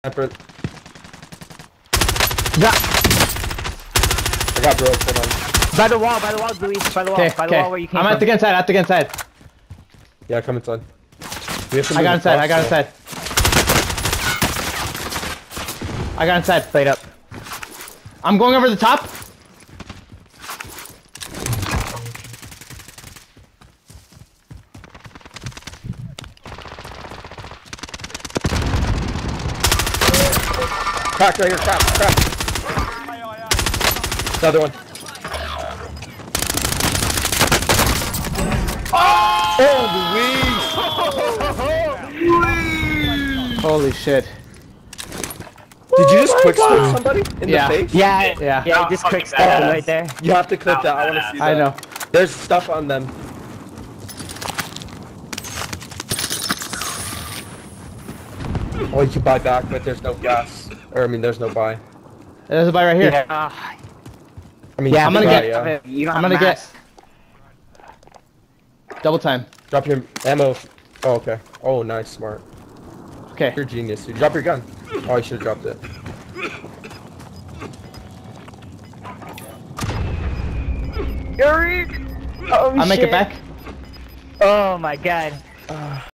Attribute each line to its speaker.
Speaker 1: Sniper.
Speaker 2: Got.
Speaker 1: I got broke. Hold on.
Speaker 2: By the wall, Luis. By the wall where you came
Speaker 3: I'm
Speaker 2: from.
Speaker 3: at the gun side,
Speaker 1: Yeah, come inside. We have to
Speaker 3: I got
Speaker 1: move
Speaker 3: inside, I got
Speaker 1: across,
Speaker 3: inside. I got inside.
Speaker 2: Played up.
Speaker 3: I'm going over the top.
Speaker 1: Crack right here, crack. Another one. Oh,
Speaker 3: Holy shit.
Speaker 1: Did you just quick scope somebody in the face?
Speaker 2: Yeah, just quick step right there.
Speaker 1: You have to clip that. I want to see that.
Speaker 3: I know.
Speaker 1: There's stuff on them. Oh, you can buy back, but there's no gas. Or, I mean, there's no buy.
Speaker 3: There's a buy right here.
Speaker 2: Yeah.
Speaker 1: I mean,
Speaker 2: Yeah,
Speaker 1: you
Speaker 3: I'm
Speaker 1: can
Speaker 3: gonna
Speaker 1: buy,
Speaker 3: get-
Speaker 1: yeah.
Speaker 2: You don't
Speaker 3: I'm
Speaker 2: have
Speaker 3: gonna
Speaker 2: max.
Speaker 3: Double time.
Speaker 1: Drop your ammo. Oh, okay. Oh, nice, smart.
Speaker 3: Okay.
Speaker 1: You're a genius, dude. Drop your gun. Oh, I should have dropped it.
Speaker 2: Oh,
Speaker 3: I'll make
Speaker 2: shit.
Speaker 3: it back.
Speaker 2: Oh my god.